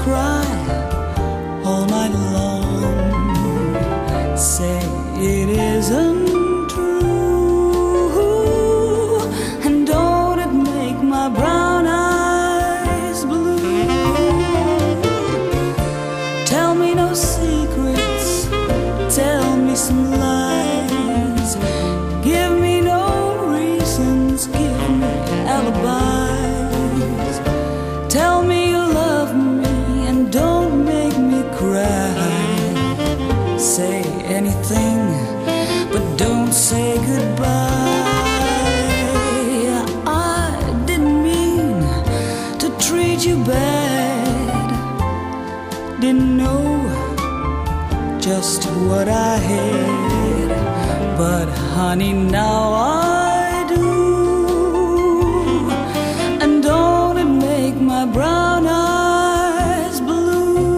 cry all night long. Say it isn't true, and don't it make my brown eyes blue? Tell me no secrets, tell me some lies. Give me no reasons, give me alibis. Tell me you love me and don't make me cry. Say anything, but don't say goodbye. I didn't mean to treat you bad, didn't know just what I had, but honey, now I do. And don't it make my brown eyes blue?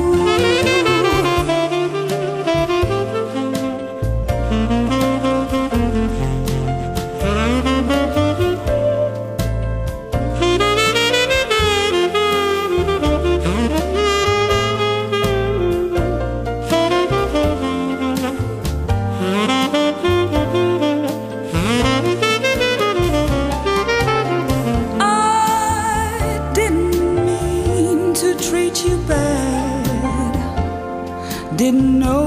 Treat you bad, didn't know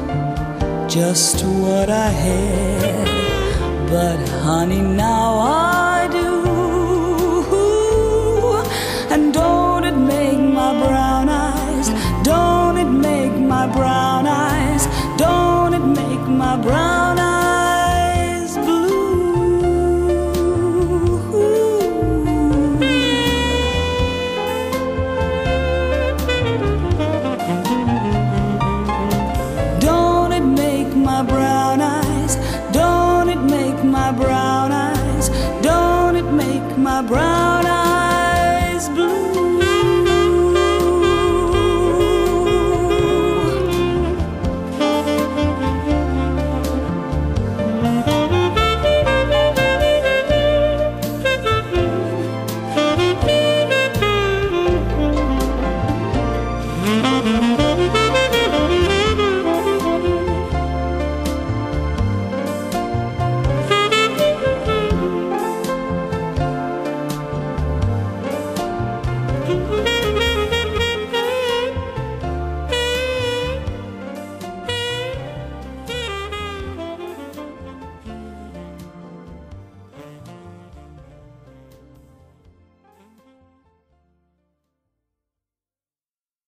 just what I had, but honey, now I